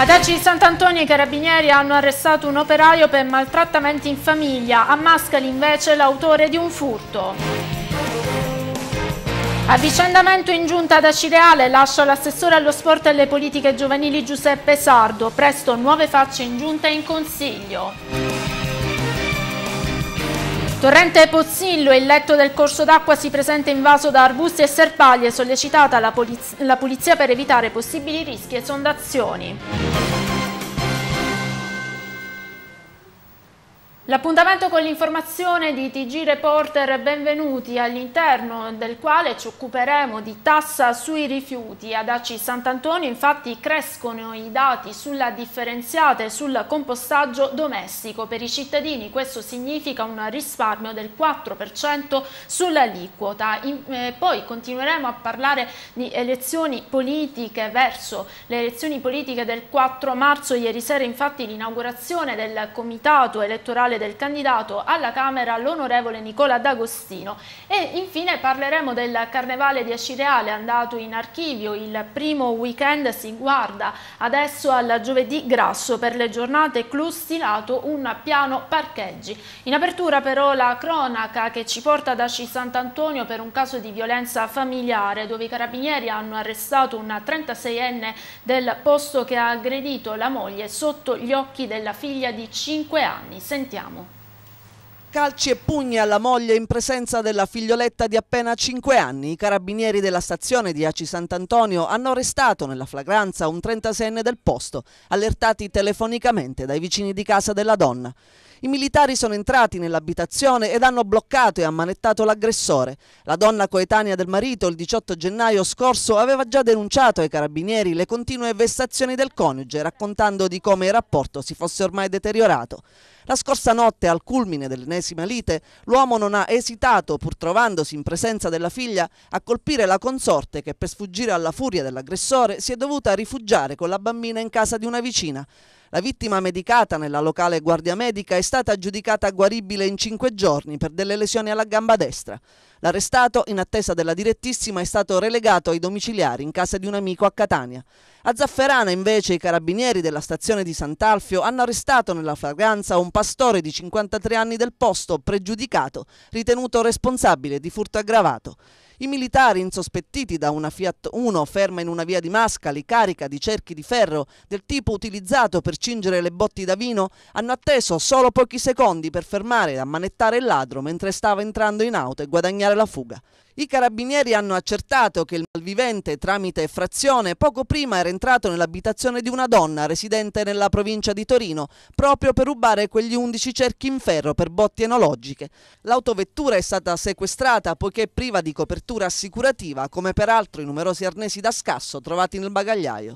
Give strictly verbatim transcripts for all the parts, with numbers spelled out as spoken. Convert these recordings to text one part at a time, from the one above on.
Ad Aci Sant'Antonio i carabinieri hanno arrestato un operaio per maltrattamenti in famiglia, a Mascali invece l'autore di un furto. Avvicendamento in giunta ad Acireale, lascia l'assessore allo sport e alle politiche giovanili Giuseppe Sardo, presto nuove facce in giunta e in consiglio. Torrente Pozzillo, il letto del corso d'acqua si presenta invaso da arbusti e serpaglie, sollecitata la, poliz- la pulizia per evitare possibili rischi e esondazioni. L'appuntamento con l'informazione di T G Reporter, benvenuti, all'interno del quale ci occuperemo di tassa sui rifiuti. Ad Aci Sant'Antonio infatti crescono i dati sulla differenziata e sul compostaggio domestico. Per i cittadini questo significa un risparmio del quattro per cento sull'aliquota. Eh, poi continueremo a parlare di elezioni politiche verso le elezioni politiche del quattro marzo. Ieri sera infatti l'inaugurazione del comitato elettorale del candidato alla Camera, l'onorevole Nicola D'Agostino. E infine parleremo del Carnevale di Acireale, andato in archivio il primo weekend. Si guarda adesso al giovedì grasso per le giornate clou, stilato un piano parcheggi. In apertura però la cronaca che ci porta da Aci Sant'Antonio per un caso di violenza familiare, dove i carabinieri hanno arrestato un trentaseienne del posto che ha aggredito la moglie sotto gli occhi della figlia di cinque anni. Sentiamo. Calci e pugni alla moglie in presenza della figlioletta di appena cinque anni. I carabinieri della stazione di Aci Sant'Antonio hanno arrestato nella flagranza un trentaseienne del posto, allertati telefonicamente dai vicini di casa della donna. I militari sono entrati nell'abitazione ed hanno bloccato e ammanettato l'aggressore. La donna coetanea del marito il diciotto gennaio scorso aveva già denunciato ai carabinieri le continue vessazioni del coniuge, raccontando di come il rapporto si fosse ormai deteriorato. La scorsa notte, al culmine dell'ennesima lite, l'uomo non ha esitato, pur trovandosi in presenza della figlia, a colpire la consorte che per sfuggire alla furia dell'aggressore si è dovuta rifugiare con la bambina in casa di una vicina. La vittima medicata nella locale guardia medica è stata giudicata guaribile in cinque giorni per delle lesioni alla gamba destra. L'arrestato, in attesa della direttissima, è stato relegato ai domiciliari in casa di un amico a Catania. A Zafferana, invece, i carabinieri della stazione di Sant'Alfio hanno arrestato nella flagranza un pastore di cinquantatré anni del posto, pregiudicato, ritenuto responsabile di furto aggravato. I militari, insospettiti da una Fiat uno ferma in una via di Mascali, carica di cerchi di ferro del tipo utilizzato per cingere le botti da vino, hanno atteso solo pochi secondi per fermare e ammanettare il ladro mentre stava entrando in auto e guadagnare la fuga. I carabinieri hanno accertato che il malvivente, tramite effrazione, poco prima era entrato nell'abitazione di una donna residente nella provincia di Torino, proprio per rubare quegli undici cerchi in ferro per botti enologiche. L'autovettura è stata sequestrata poiché priva di copertura assicurativa, come peraltro i numerosi arnesi da scasso trovati nel bagagliaio.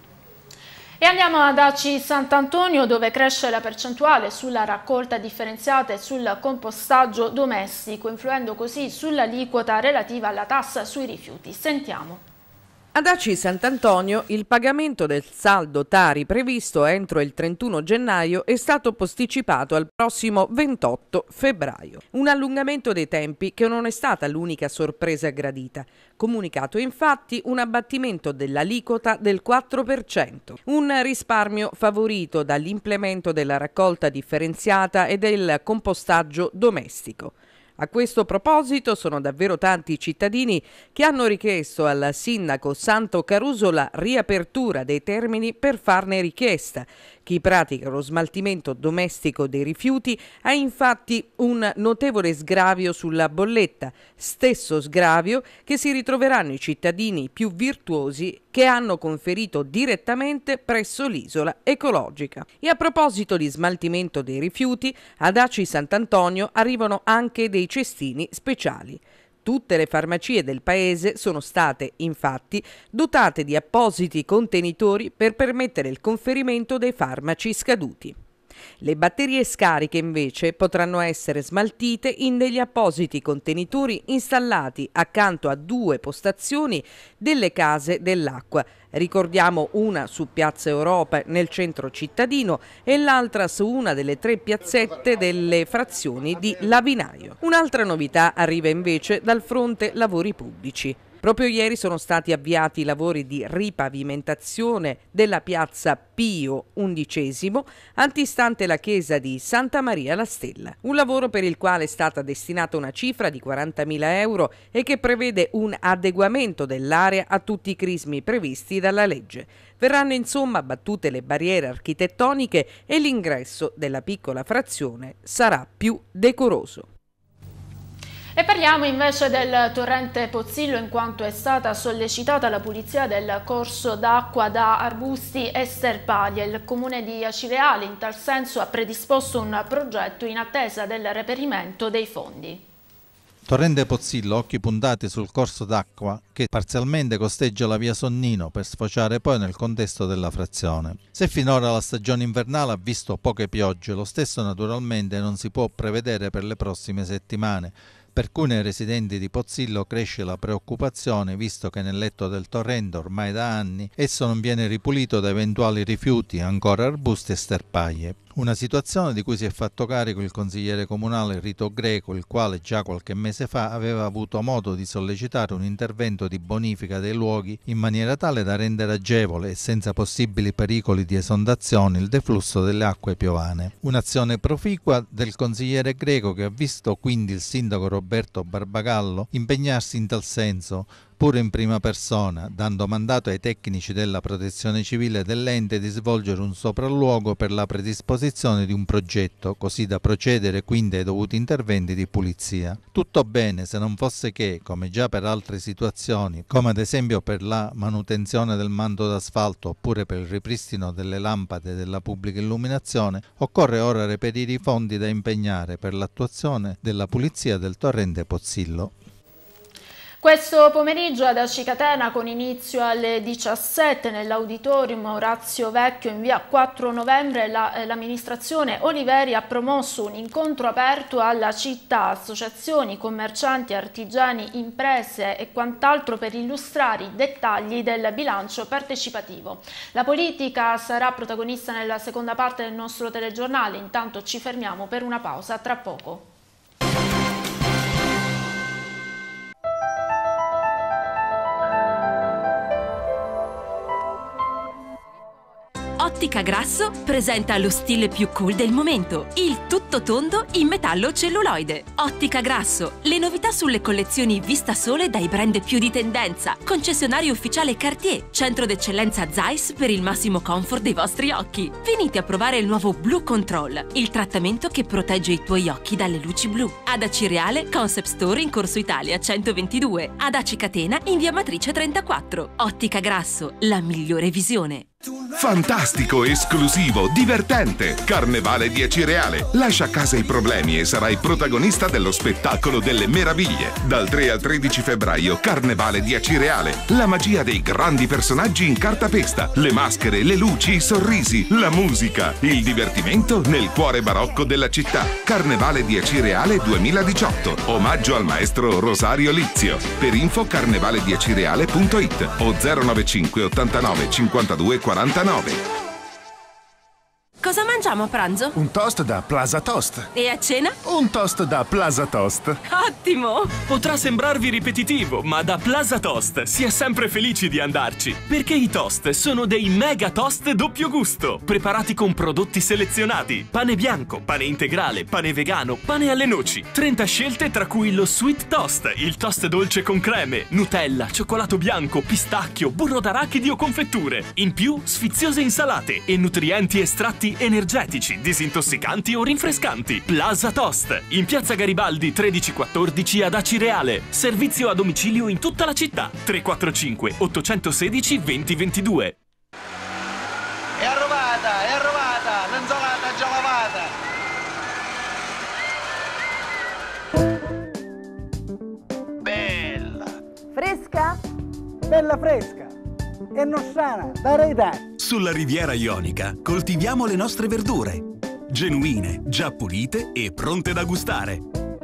E andiamo ad Aci Sant'Antonio, dove cresce la percentuale sulla raccolta differenziata e sul compostaggio domestico, influendo così sull'aliquota relativa alla tassa sui rifiuti. Sentiamo. Ad Aci Sant'Antonio il pagamento del saldo Tari previsto entro il trentuno gennaio è stato posticipato al prossimo ventotto febbraio. Un allungamento dei tempi che non è stata l'unica sorpresa gradita. Comunicato infatti un abbattimento dell'aliquota del quattro per cento, un risparmio favorito dall'implemento della raccolta differenziata e del compostaggio domestico. A questo proposito sono davvero tanti i cittadini che hanno richiesto al sindaco Santo Caruso la riapertura dei termini per farne richiesta. Chi pratica lo smaltimento domestico dei rifiuti ha infatti un notevole sgravio sulla bolletta, stesso sgravio che si ritroveranno i cittadini più virtuosi che hanno conferito direttamente presso l'isola ecologica. E a proposito di smaltimento dei rifiuti, ad Aci Sant'Antonio arrivano anche dei cestini speciali. Tutte le farmacie del paese sono state, infatti, dotate di appositi contenitori per permettere il conferimento dei farmaci scaduti. Le batterie scariche invece potranno essere smaltite in degli appositi contenitori installati accanto a due postazioni delle case dell'acqua. Ricordiamo una su Piazza Europa nel centro cittadino e l'altra su una delle tre piazzette delle frazioni di Lavinaio. Un'altra novità arriva invece dal fronte lavori pubblici. Proprio ieri sono stati avviati i lavori di ripavimentazione della piazza Pio undicesimo, antistante la chiesa di Santa Maria la Stella. Un lavoro per il quale è stata destinata una cifra di quarantamila euro e che prevede un adeguamento dell'area a tutti i crismi previsti dalla legge. Verranno insomma abbattute le barriere architettoniche e l'ingresso della piccola frazione sarà più decoroso. E parliamo invece del torrente Pozzillo, in quanto è stata sollecitata la pulizia del corso d'acqua da arbusti e sterpaglie. Il comune di Acireale in tal senso ha predisposto un progetto in attesa del reperimento dei fondi. Torrente Pozzillo, occhi puntati sul corso d'acqua che parzialmente costeggia la via Sonnino per sfociare poi nel contesto della frazione. Se finora la stagione invernale ha visto poche piogge, lo stesso naturalmente non si può prevedere per le prossime settimane, per cui nei residenti di Pozzillo cresce la preoccupazione, visto che nel letto del torrente ormai da anni esso non viene ripulito da eventuali rifiuti, ancora arbusti e sterpaglie. Una situazione di cui si è fatto carico il consigliere comunale Rito Greco, il quale già qualche mese fa aveva avuto modo di sollecitare un intervento di bonifica dei luoghi in maniera tale da rendere agevole e senza possibili pericoli di esondazione il deflusso delle acque piovane. Un'azione proficua del consigliere Greco che ha visto quindi il sindaco Roberto Barbagallo impegnarsi in tal senso, pure in prima persona, dando mandato ai tecnici della protezione civile dell'ente di svolgere un sopralluogo per la predisposizione di un progetto, così da procedere quindi ai dovuti interventi di pulizia. Tutto bene se non fosse che, come già per altre situazioni, come ad esempio per la manutenzione del manto d'asfalto oppure per il ripristino delle lampade della pubblica illuminazione, occorre ora reperire i fondi da impegnare per l'attuazione della pulizia del torrente Pozzillo. Questo pomeriggio ad Aci Catena, con inizio alle diciassette nell'auditorium Orazio Vecchio in via quattro novembre, l'amministrazione Oliveri ha promosso un incontro aperto alla città, associazioni, commercianti, artigiani, imprese e quant'altro per illustrare i dettagli del bilancio partecipativo. La politica sarà protagonista nella seconda parte del nostro telegiornale, intanto ci fermiamo per una pausa, tra poco. Ottica Grasso presenta lo stile più cool del momento, il tutto tondo in metallo celluloide. Ottica Grasso, le novità sulle collezioni Vista Sole dai brand più di tendenza, concessionario ufficiale Cartier, centro d'eccellenza Zeiss per il massimo comfort dei vostri occhi. Venite a provare il nuovo Blue Control, il trattamento che protegge i tuoi occhi dalle luci blu. Ad Acireale, Concept Store in Corso Italia centoventidue, ad Aci Catena in via Matrice trentaquattro. Ottica Grasso, la migliore visione. Fantastico, esclusivo, divertente! Carnevale di Acireale. Lascia a casa i problemi e sarai protagonista dello spettacolo delle meraviglie. Dal tre al tredici febbraio, Carnevale di Acireale. La magia dei grandi personaggi in cartapesta, le maschere, le luci, i sorrisi, la musica, il divertimento nel cuore barocco della città. Carnevale di Acireale duemiladiciotto. Omaggio al maestro Rosario Lizio. Per info carnevalediacireale punto it o zero novantacinque ottantanove cinquantadue quarantanove. Cosa mangiamo a pranzo? Un toast da Plaza Toast. E a cena? Un toast da Plaza Toast. Ottimo! Potrà sembrarvi ripetitivo, ma da Plaza Toast si è sempre felici di andarci, perché i toast sono dei mega toast doppio gusto, preparati con prodotti selezionati: pane bianco, pane integrale, pane vegano, pane alle noci. trenta scelte, tra cui lo sweet toast, il toast dolce con creme, Nutella, cioccolato bianco, pistacchio, burro d'arachidi o confetture. In più, sfiziose insalate e nutrienti estratti energetici, disintossicanti o rinfrescanti. Plaza Toast, in piazza Garibaldi tredici quattordici ad Acireale. Servizio a domicilio in tutta la città. tre quattro cinque ottocentosedici venti ventidue. È arrovata, è arrovata, l'insalata già lavata. Bella. Fresca? Bella fresca. E non sana, da rarità. Sulla Riviera Ionica coltiviamo le nostre verdure, genuine, già pulite e pronte da gustare.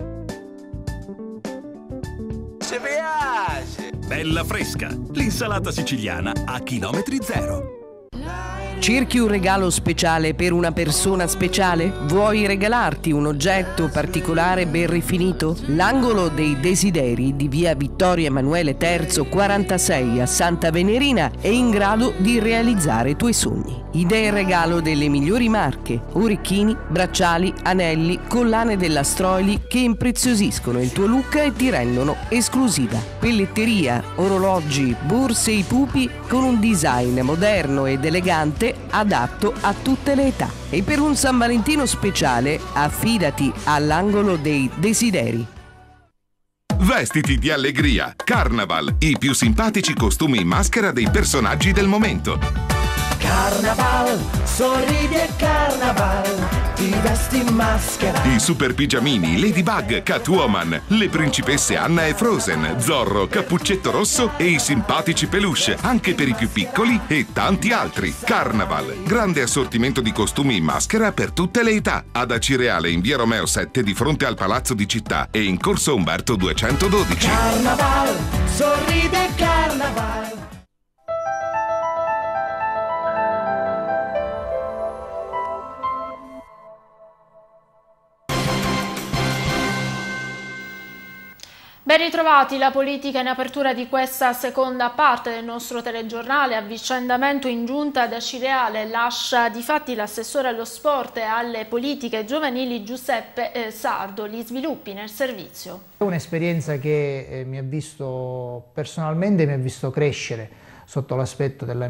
Ci piace! Bella fresca, l'insalata siciliana a chilometri zero. Cerchi un regalo speciale per una persona speciale? Vuoi regalarti un oggetto particolare ben rifinito? L'angolo dei desideri di via Vittorio Emanuele terzo quarantasei a Santa Venerina è in grado di realizzare i tuoi sogni. Idee e regalo delle migliori marche, orecchini, bracciali, anelli, collane della Stroili che impreziosiscono il tuo look e ti rendono esclusiva. Pelletteria, orologi, borse e pupi con un design moderno ed elegante adatto a tutte le età. E per un San Valentino speciale affidati all'angolo dei desideri. Vestiti di allegria. Carnaval, i più simpatici costumi in maschera dei personaggi del momento. Carnaval, sorridi e Carnaval, ti vesti in maschera. I super pigiamini, Ladybug, Catwoman, le principesse Anna e Frozen, Zorro, Cappuccetto Rosso e i simpatici peluche, anche per i più piccoli e tanti altri. Carnaval, grande assortimento di costumi in maschera per tutte le età. Ad Acireale in via Romeo sette di fronte al Palazzo di Città e in corso Umberto duecentododici. Carnaval, sorridi e Carnaval. Ben ritrovati, la politica in apertura di questa seconda parte del nostro telegiornale. Avvicendamento in giunta ad Acireale lascia difatti l'assessore allo sport e alle politiche giovanili Giuseppe eh, Sardo. Gli sviluppi nel servizio. È un'esperienza che eh, mi ha visto personalmente, mi ha visto crescere sotto l'aspetto delle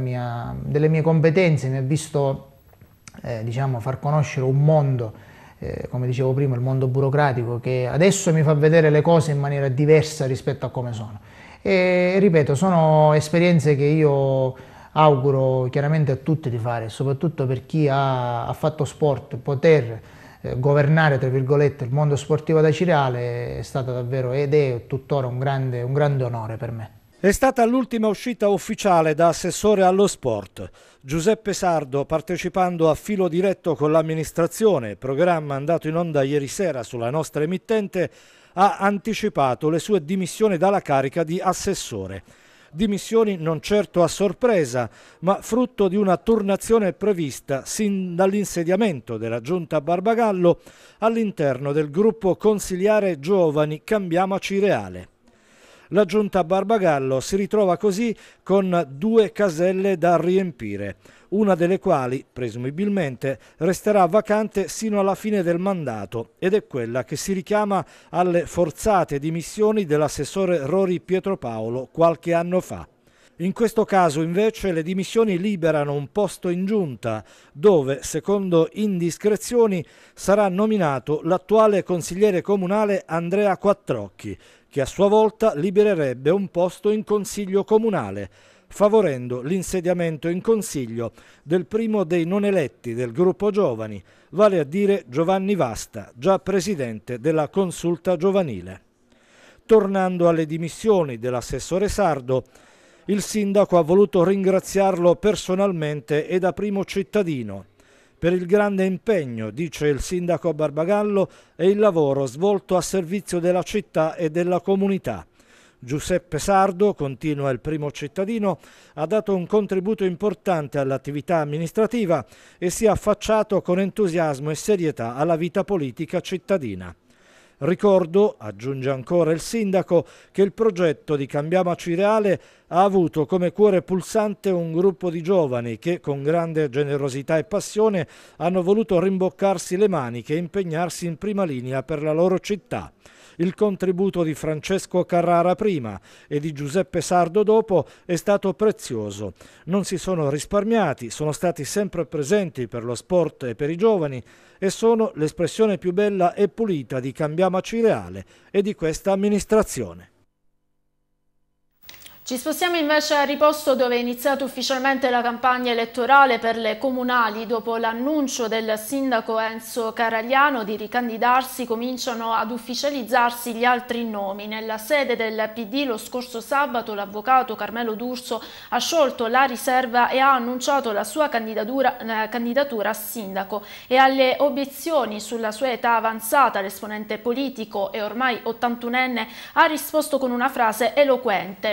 mie competenze, mi ha visto eh, diciamo, far conoscere un mondo. Eh, come dicevo prima, il mondo burocratico che adesso mi fa vedere le cose in maniera diversa rispetto a come sono. E ripeto, sono esperienze che io auguro chiaramente a tutti di fare, soprattutto per chi ha, ha fatto sport. Poter eh, governare, tra virgolette, il mondo sportivo ad Acireale è stato davvero ed è tuttora un grande, un grande onore per me. È stata l'ultima uscita ufficiale da assessore allo sport. Giuseppe Sardo, partecipando a filo diretto con l'amministrazione, programma andato in onda ieri sera sulla nostra emittente, ha anticipato le sue dimissioni dalla carica di assessore. Dimissioni non certo a sorpresa, ma frutto di una turnazione prevista sin dall'insediamento della Giunta Barbagallo all'interno del gruppo consiliare Giovani Cambiamo Acireale. La Giunta Barbagallo si ritrova così con due caselle da riempire, una delle quali, presumibilmente, resterà vacante sino alla fine del mandato ed è quella che si richiama alle forzate dimissioni dell'assessore Rori Pietropaolo qualche anno fa. In questo caso invece le dimissioni liberano un posto in giunta dove, secondo indiscrezioni, sarà nominato l'attuale consigliere comunale Andrea Quattrocchi, che a sua volta libererebbe un posto in consiglio comunale, favorendo l'insediamento in consiglio del primo dei non eletti del gruppo giovani, vale a dire Giovanni Vasta, già presidente della consulta giovanile. Tornando alle dimissioni dell'assessore Sardo, il sindaco ha voluto ringraziarlo personalmente e da primo cittadino per il grande impegno, dice il sindaco Barbagallo, e il lavoro svolto a servizio della città e della comunità. Giuseppe Sardo, continua il primo cittadino, ha dato un contributo importante all'attività amministrativa e si è affacciato con entusiasmo e serietà alla vita politica cittadina. Ricordo, aggiunge ancora il sindaco, che il progetto di Cambiamo Acireale ha avuto come cuore pulsante un gruppo di giovani che, con grande generosità e passione, hanno voluto rimboccarsi le maniche e impegnarsi in prima linea per la loro città. Il contributo di Francesco Carrara prima e di Giuseppe Sardo dopo è stato prezioso. Non si sono risparmiati, sono stati sempre presenti per lo sport e per i giovani e sono l'espressione più bella e pulita di Cambiamo Acireale e di questa amministrazione. Ci spostiamo invece a Riposto, dove è iniziata ufficialmente la campagna elettorale per le comunali. Dopo l'annuncio del sindaco Enzo Caragliano di ricandidarsi, cominciano ad ufficializzarsi gli altri nomi. Nella sede del P D lo scorso sabato l'avvocato Carmelo D'Urso ha sciolto la riserva e ha annunciato la sua candidatura, eh, candidatura a sindaco, e alle obiezioni sulla sua età avanzata l'esponente politico e ormai ottantunenne ha risposto con una frase eloquente: non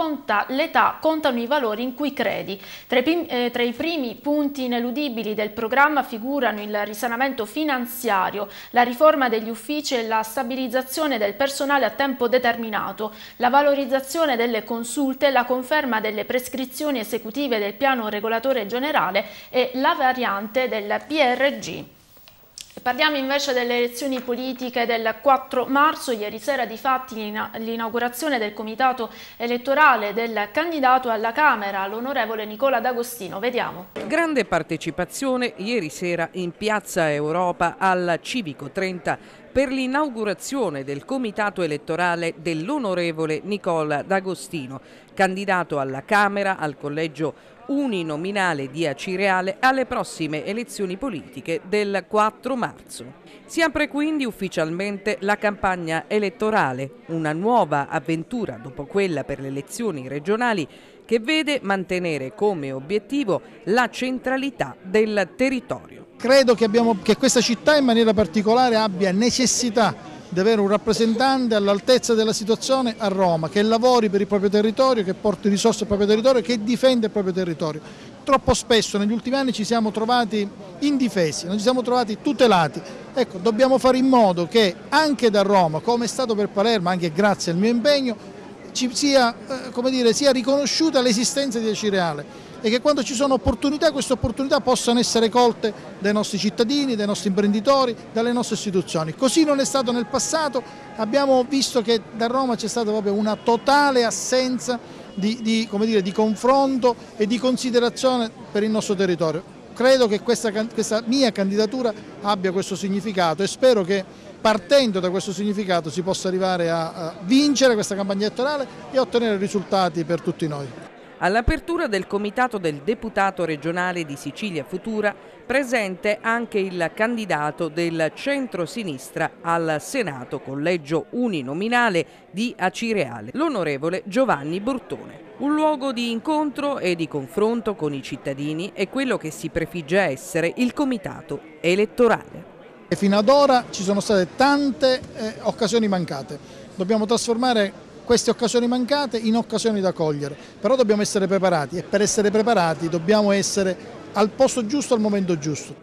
conta l'età, contano i valori in cui credi. Tra i, prim- eh, tra i primi punti ineludibili del programma figurano il risanamento finanziario, la riforma degli uffici e la stabilizzazione del personale a tempo determinato, la valorizzazione delle consulte, la conferma delle prescrizioni esecutive del piano regolatore generale e la variante del P R G. Parliamo invece delle elezioni politiche del quattro marzo. Ieri sera difatti l'inaugurazione del comitato elettorale del candidato alla Camera, l'onorevole Nicola D'Agostino. Vediamo. Grande partecipazione ieri sera in Piazza Europa al Civico trenta per l'inaugurazione del comitato elettorale dell'onorevole Nicola D'Agostino, candidato alla Camera, al collegio uninominale di Acireale alle prossime elezioni politiche del quattro marzo. Si apre quindi ufficialmente la campagna elettorale, una nuova avventura dopo quella per le elezioni regionali che vede mantenere come obiettivo la centralità del territorio. Credo che, abbiamo, che questa città in maniera particolare abbia necessità di avere un rappresentante all'altezza della situazione a Roma, che lavori per il proprio territorio, che porti risorse al proprio territorio, che difenda il proprio territorio. Troppo spesso negli ultimi anni ci siamo trovati indifesi, non ci siamo trovati tutelati. Ecco, dobbiamo fare in modo che anche da Roma, come è stato per Palermo, anche grazie al mio impegno, ci sia, eh, come dire, sia riconosciuta l'esistenza di Acireale e che quando ci sono opportunità, queste opportunità possano essere colte dai nostri cittadini, dai nostri imprenditori, dalle nostre istituzioni. Così non è stato nel passato, abbiamo visto che da Roma c'è stata proprio una totale assenza di, di, come dire, di confronto e di considerazione per il nostro territorio. Credo che questa, questa mia candidatura abbia questo significato e spero che partendo da questo significato si possa arrivare a, a vincere questa campagna elettorale e a ottenere risultati per tutti noi. All'apertura del comitato del deputato regionale di Sicilia Futura, presente anche il candidato del centro-sinistra al Senato, collegio uninominale di Acireale, l'onorevole Giovanni Burtone. Un luogo di incontro e di confronto con i cittadini è quello che si prefigge essere il comitato elettorale. Fino ad ora ci sono state tante eh, occasioni mancate, dobbiamo trasformare queste occasioni mancate in occasioni da cogliere, però dobbiamo essere preparati e per essere preparati dobbiamo essere al posto giusto al momento giusto.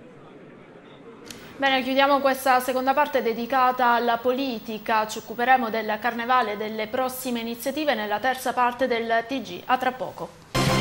Bene, chiudiamo questa seconda parte dedicata alla politica, ci occuperemo del Carnevale e delle prossime iniziative nella terza parte del T G. A tra poco.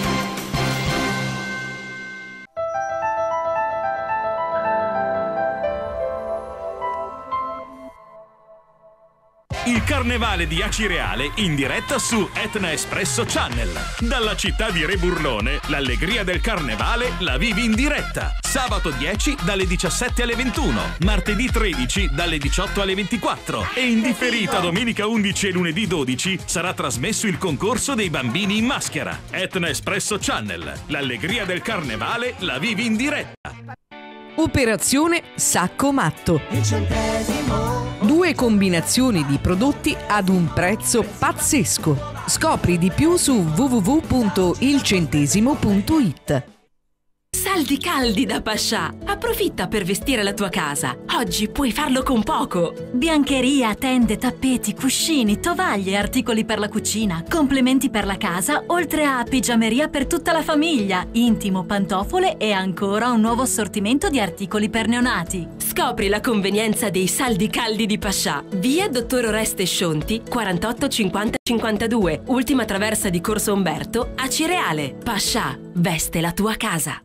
Il Carnevale di Acireale in diretta su Etna Espresso Channel. Dalla città di Re Burlone, l'allegria del Carnevale la vivi in diretta. Sabato dieci dalle diciassette alle ventuno, martedì tredici dalle diciotto alle ventiquattro e in differita domenica undici e lunedì dodici sarà trasmesso il concorso dei bambini in maschera. Etna Espresso Channel, l'allegria del Carnevale la vivi in diretta. Operazione Sacco Matto. Due combinazioni di prodotti ad un prezzo pazzesco. Scopri di più su w w w punto il centesimo punto it. Saldi caldi da Pascià. Approfitta per vestire la tua casa. Oggi puoi farlo con poco. Biancheria, tende, tappeti, cuscini, tovaglie, articoli per la cucina, complementi per la casa, oltre a pigiameria per tutta la famiglia, intimo, pantofole e ancora un nuovo assortimento di articoli per neonati. Scopri la convenienza dei saldi caldi di Pascià. Via Dottor Oreste Scionti, quarantotto cinquanta cinquantadue, ultima traversa di Corso Umberto, Acireale. Pascià, veste la tua casa.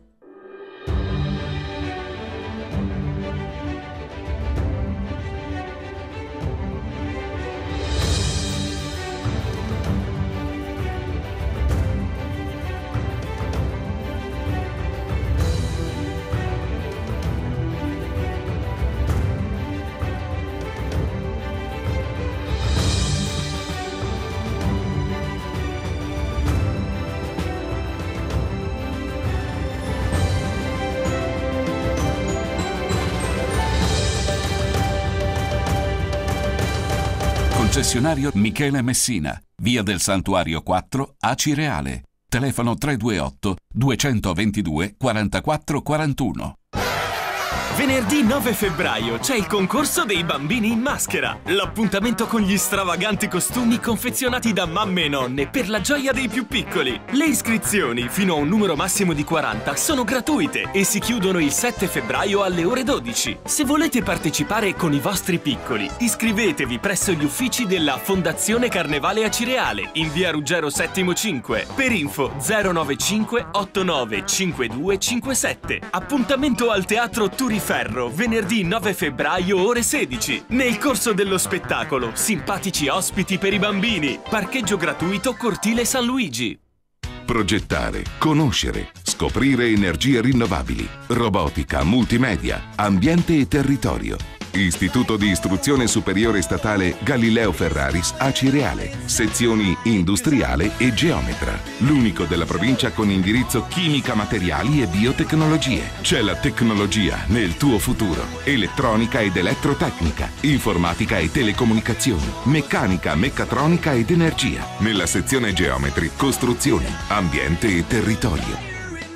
Concessionario Michele Messina, via del Santuario quattro, Acireale. Telefono tre due otto due due due quarantaquattro quarantuno. Venerdì nove febbraio c'è il concorso dei bambini in maschera. L'appuntamento con gli stravaganti costumi confezionati da mamme e nonne per la gioia dei più piccoli. Le iscrizioni, fino a un numero massimo di quaranta, sono gratuite e si chiudono il sette febbraio alle ore dodici. Se volete partecipare con i vostri piccoli, iscrivetevi presso gli uffici della Fondazione Carnevale Acireale in via Ruggero Settimo cinque. Per info zero nove cinque otto nove cinque due cinque sette. Appuntamento al Teatro Turiferro venerdì nove febbraio ore sedici. Nel corso dello spettacolo simpatici ospiti per i bambini. Parcheggio gratuito Cortile San Luigi. Progettare, conoscere, scoprire energie rinnovabili, robotica, multimedia, ambiente e territorio. Istituto di Istruzione Superiore Statale Galileo Ferraris Acireale, sezioni industriale e geometra. L'unico della provincia con indirizzo chimica, materiali e biotecnologie. C'è la tecnologia nel tuo futuro. Elettronica ed elettrotecnica, informatica e telecomunicazioni, meccanica, meccatronica ed energia. Nella sezione geometri, costruzioni, ambiente e territorio.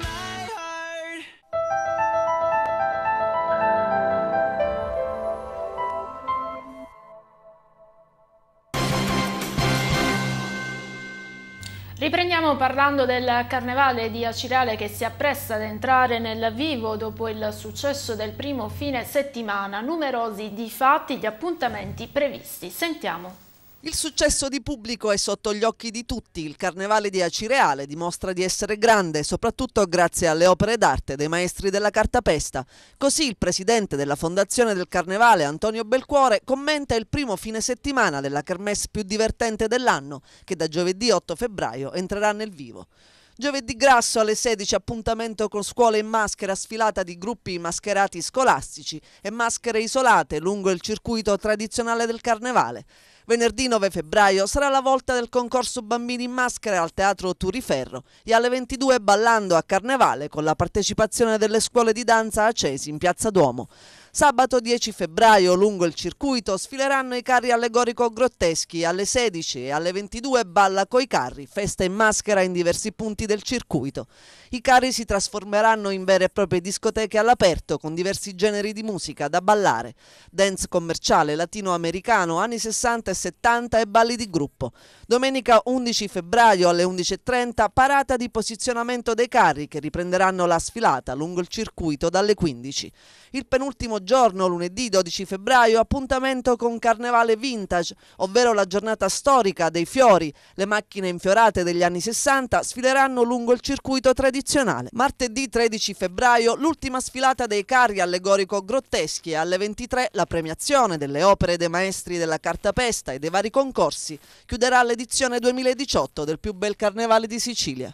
Riprendiamo parlando del Carnevale di Acireale che si appresta ad entrare nel vivo dopo il successo del primo fine settimana. Numerosi difatti gli appuntamenti previsti. Sentiamo. Il successo di pubblico è sotto gli occhi di tutti. Il Carnevale di Acireale dimostra di essere grande, soprattutto grazie alle opere d'arte dei maestri della cartapesta. Così il presidente della Fondazione del Carnevale, Antonio Belcuore, commenta il primo fine settimana della kermesse più divertente dell'anno, che da giovedì otto febbraio entrerà nel vivo. Giovedì grasso alle sedici appuntamento con scuole in maschera, sfilata di gruppi mascherati scolastici e maschere isolate lungo il circuito tradizionale del Carnevale. Venerdì nove febbraio sarà la volta del concorso bambini in maschera al Teatro Turiferro e alle ventidue ballando a Carnevale con la partecipazione delle scuole di danza Acesi in Piazza Duomo. Sabato dieci febbraio lungo il circuito sfileranno i carri allegorico-grotteschi. Alle sedici e alle ventidue balla coi carri, festa in maschera in diversi punti del circuito. I carri si trasformeranno in vere e proprie discoteche all'aperto con diversi generi di musica da ballare: dance commerciale, latinoamericano, anni sessanta e settanta e balli di gruppo. Domenica undici febbraio alle undici e trenta parata di posizionamento dei carri che riprenderanno la sfilata lungo il circuito dalle quindici. Il penultimo giorno, lunedì dodici febbraio, appuntamento con Carnevale Vintage, ovvero la giornata storica dei fiori. Le macchine infiorate degli anni sessanta sfileranno lungo il circuito tradizionale. Martedì tredici febbraio, l'ultima sfilata dei carri allegorico-grotteschi e alle ventitré la premiazione delle opere dei maestri della cartapesta e dei vari concorsi chiuderà l'edizione duemiladiciotto del più bel Carnevale di Sicilia.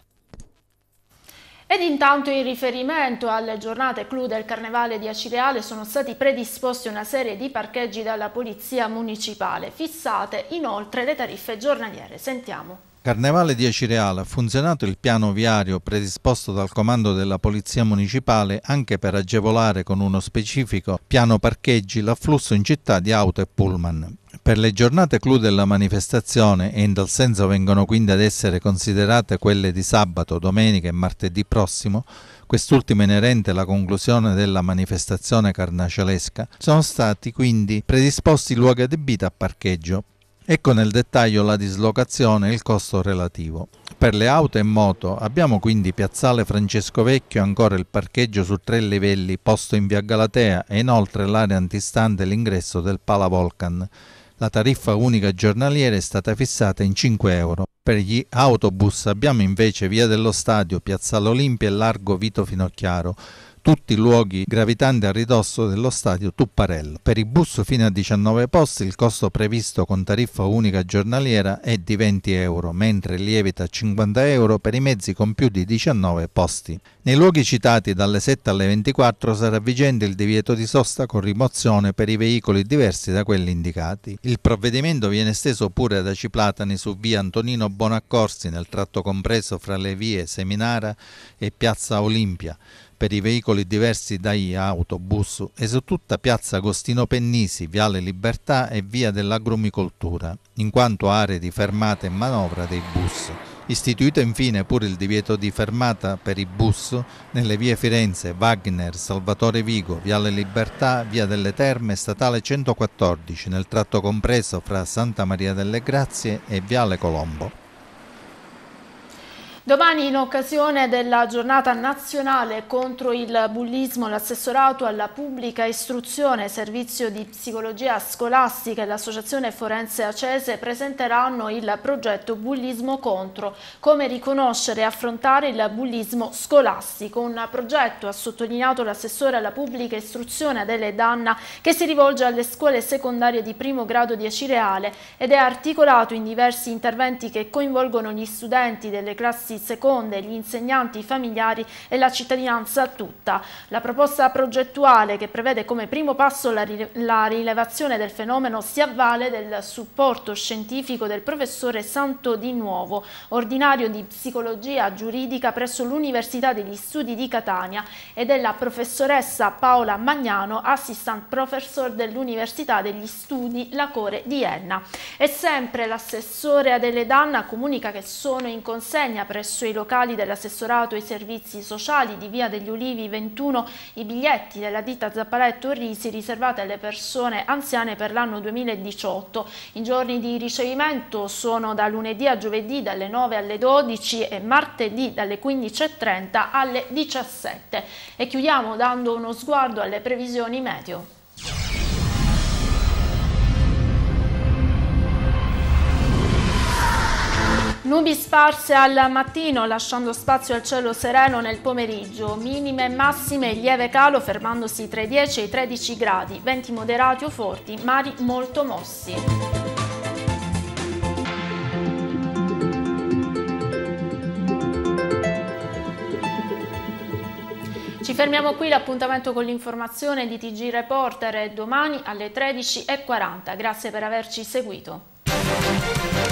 Ed intanto in riferimento alle giornate clou del Carnevale di Acireale sono stati predisposti una serie di parcheggi dalla Polizia Municipale. Fissate inoltre le tariffe giornaliere. Sentiamo. Carnevale di Acireale ha funzionato il piano viario predisposto dal comando della Polizia Municipale anche per agevolare con uno specifico piano parcheggi l'afflusso in città di auto e pullman. Per le giornate clou della manifestazione, e in tal senso vengono quindi ad essere considerate quelle di sabato, domenica e martedì prossimo, quest'ultima inerente alla conclusione della manifestazione carnacialesca, sono stati quindi predisposti luoghi adibiti a parcheggio. Ecco nel dettaglio la dislocazione e il costo relativo. Per le auto e moto abbiamo quindi Piazzale Francesco Vecchio e ancora il parcheggio su tre livelli posto in via Galatea e inoltre l'area antistante l'ingresso del Pala Volcan. La tariffa unica giornaliera è stata fissata in cinque euro. Per gli autobus abbiamo invece via dello Stadio, Piazzale Olimpia e largo Vito Finocchiaro, tutti luoghi gravitanti a ridosso dello stadio Tupparello. Per i bus fino a diciannove posti il costo previsto con tariffa unica giornaliera è di venti euro, mentre lievita a cinquanta euro per i mezzi con più di diciannove posti. Nei luoghi citati dalle sette alle ventiquattro sarà vigente il divieto di sosta con rimozione per i veicoli diversi da quelli indicati. Il provvedimento viene esteso pure ad Aci Platani su via Antonino Bonaccorsi nel tratto compreso fra le vie Seminara e Piazza Olimpia, per i veicoli diversi dagli autobus e su tutta piazza Agostino Pennisi, viale Libertà e via dell'Agrumicoltura, in quanto aree di fermata e manovra dei bus. Istituito infine pure il divieto di fermata per i bus nelle vie Firenze, Wagner, Salvatore Vigo, Viale Libertà, Via delle Terme, Statale centoquattordici, nel tratto compreso fra Santa Maria delle Grazie e Viale Colombo. Domani, in occasione della giornata nazionale contro il bullismo, l'assessorato alla pubblica istruzione, servizio di psicologia scolastica e l'associazione forense Acese presenteranno il progetto Bullismo Contro, come riconoscere e affrontare il bullismo scolastico. Un progetto, ha sottolineato l'assessore alla pubblica istruzione Adele Danna, che si rivolge alle scuole secondarie di primo grado di Acireale ed è articolato in diversi interventi che coinvolgono gli studenti delle classi seconde, gli insegnanti, i familiari e la cittadinanza tutta. La proposta progettuale, che prevede come primo passo la, rile la rilevazione del fenomeno, si avvale del supporto scientifico del professore Santo Di Nuovo, ordinario di psicologia giuridica presso l'Università degli Studi di Catania, e della professoressa Paola Magnano, assistant professor dell'Università degli Studi Lacore di Enna. E sempre l'assessore Adele Danna comunica che sono in consegna presso i locali dell'assessorato ai servizi sociali di Via degli Ulivi ventuno i biglietti della ditta Zappaletto Risi riservati alle persone anziane per l'anno duemiladiciotto. I giorni di ricevimento sono da lunedì a giovedì dalle nove alle dodici e martedì dalle quindici e trenta alle diciassette. E chiudiamo dando uno sguardo alle previsioni meteo. Nubi sparse al mattino, lasciando spazio al cielo sereno nel pomeriggio, minime e massime in lieve calo fermandosi tra i dieci e i tredici gradi, venti moderati o forti, mari molto mossi. Ci fermiamo qui, l'appuntamento con l'informazione di T G Reporter è domani alle tredici e quaranta. Grazie per averci seguito.